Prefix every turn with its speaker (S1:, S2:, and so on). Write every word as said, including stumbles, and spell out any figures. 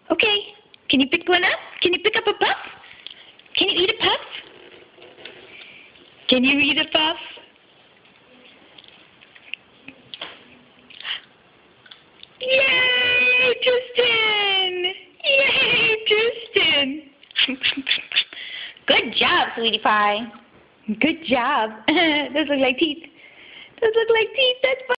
S1: Okay. Can you pick one up? Can you pick up a puff? Can you eat a puff? Can you eat a puff? Yay, Tristan! Yay, Tristan! Good job, sweetie pie. Good job. Those look like teeth. Those look like teeth. That's fun.